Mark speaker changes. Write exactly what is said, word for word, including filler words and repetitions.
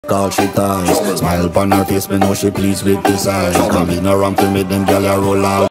Speaker 1: All she ties. Smile upon her face, me know she pleased with this eyes. Come in around to make them gyal a roll out.